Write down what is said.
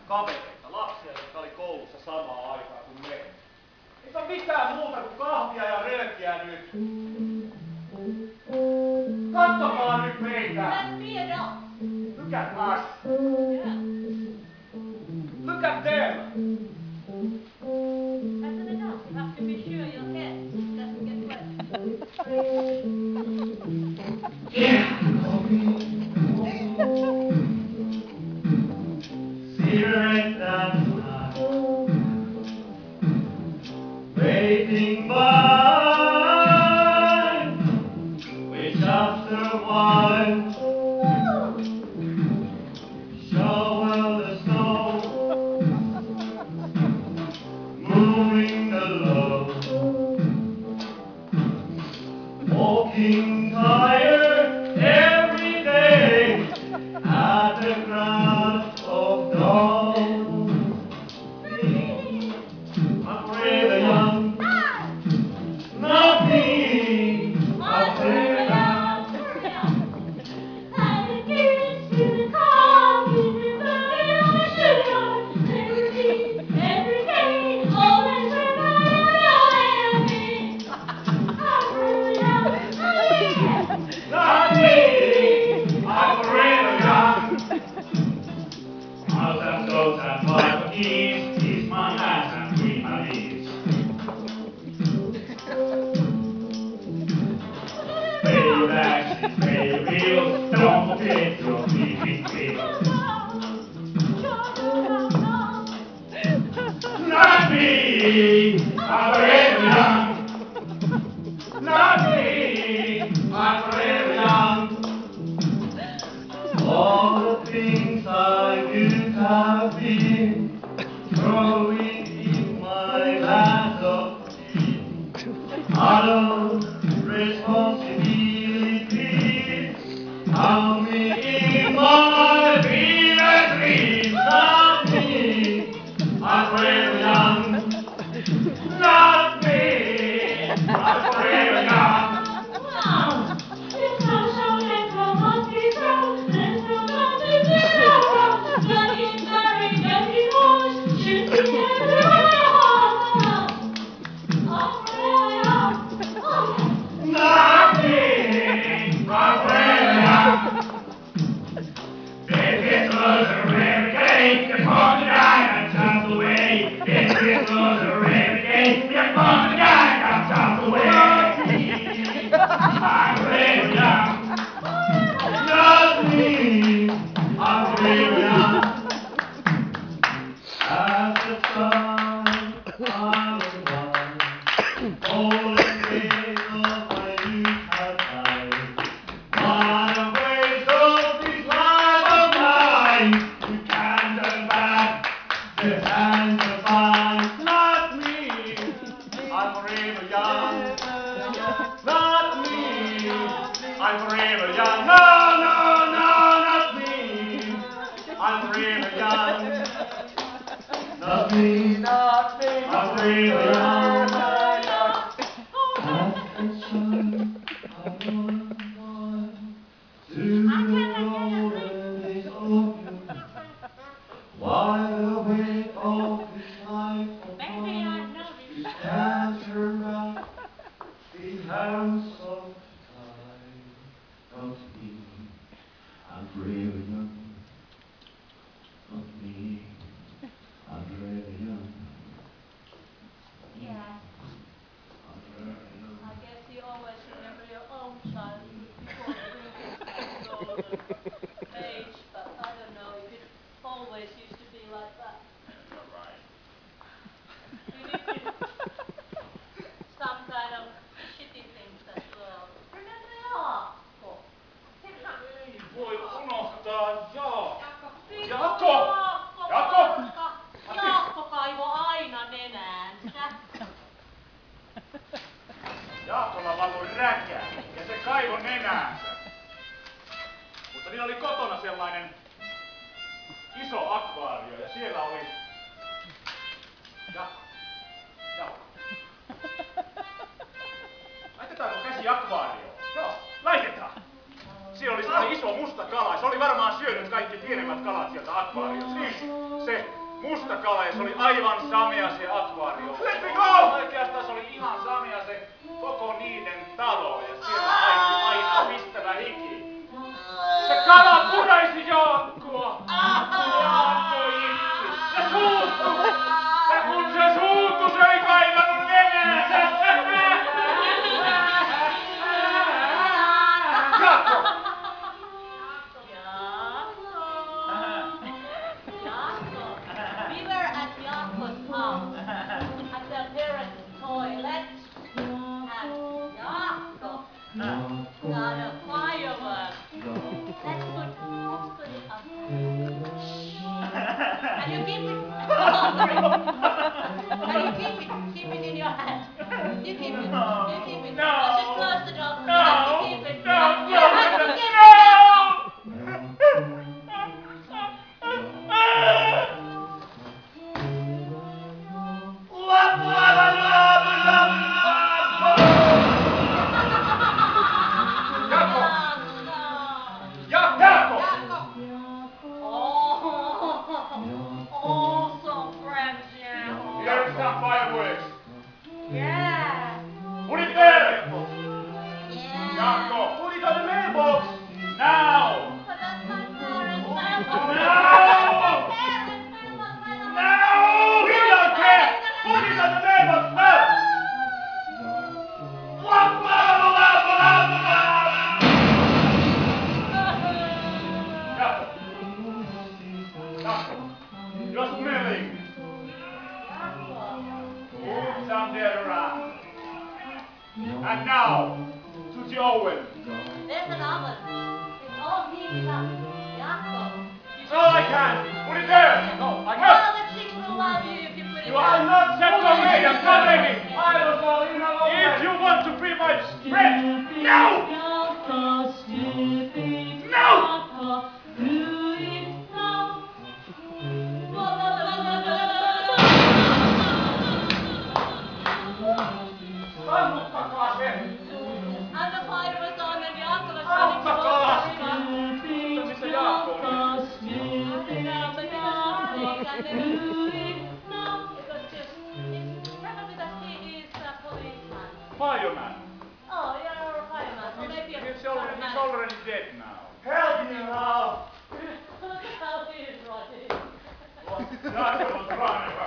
kavereita, lapsia, jotka oli koulussa samaan aikaan kuin me. Ei se ole mitään muuta kuin kahvia ja röökiä nyt. Katsokaa nyt meitä! Look at us! Look at them! Fasten it up. You have to be sure your head doesn't get wet. Cigarette and waiting by, which after a while shovel the snow, moving alone, walking tired every day at the crack of dawn. I'm really young. Not me, I'm very young. And it gives you the confidence that every day, always remember me. I'm really young. Not me, I'm really young. I'll have those and five keys, kiss my ass and clean my knees. Pay your taxes, pay your bills, don't forget your TV bills. Not me, I'm really young. Not me, I'm really young. All the things I would have been growing in my land of dream. Adult responsibilities coming in my fever dreams. Not me, I'm really young. Not me, I'm really young. Not me, I'm really young. If it was a rare cake, you're born to die and jump away. If it was a rare cake, you're born to die and jump away. I'm really young. Not me, I'm really young. At the time I was born, all the days of my youth had died. What a waste of this life of mine! You can't turn back the hands of mine. Not me, I'm really young. Not me, I'm really young. No, no, no, not me, I'm really young. Not me, I'm really young. Wide awake of this life of mine, you can't turn back the hands of time. Not me, I'm really young. Not me, I'm really young. Yeah. I'm really young. I guess you always remember your own childhood before you all the age, but I don't know if it always used to be like that. You're right. You did some kind of shitty things as well. Remember Jaakko? Ei voi unohtaa Jaakko. Jaakko! Jaakko! Jaakko kaivo aina nenäänsä. Jaakolla valui räkää ja se kaivoi nenäänsä. Mutta niillä oli kotona sellainen iso akvaario ja siellä oli... Jaakko. Laitetaanko käsi akvaarioon? Joo, laitetaan. Siellä oli sellainen iso musta kala. Se oli varmaan syönyt kaikki pienemmät kalat sieltä akvaariosta. Siis se kala ja se oli aivan samia se akvaario. Let me go! Oikeastaan se oli ihan samia se koko niiden talo ja siellä aina pistävä hiki. Se kala puraisi Jaakkoa. Jaakko itki. Se suuttui. Ja kun se suuttui, se ei kaivannut nenäänsä. Jaakko! We were at Jaakko's house, at their parents' toilet, and Jaakko got a firework. Let's put it up. And you keep it. And you keep it in your hand. You keep it. No. Just close the door. No. You keep it. No. You have to keep it. Jaakko! Awesome friends, yeah. Here is some fireworks. Yeah. Put it there! Yeah. Jaakko, put it on the mailbox! Now! But that's my parents' No! mailbox. No! We don't care! Put it on the mailbox now! Jaakko, you're smelling. Put some deodorant. And now, to the oven. There's an oven. It's all heated up. Jaakko. No, I can't. Put it there. No, I Well, can't. the chicks will love you if you put it You are not set away. I'm not ready. If you want to be my friend, no! No! Sammuttakaa se! And the fire was on and Jaakko was Auttakaa! running towards Missä Jaakko on? Fireman. Oh, you're a fireman. So maybe a He's already dead now. Help me now! Look at how he is running. Jaakko was running.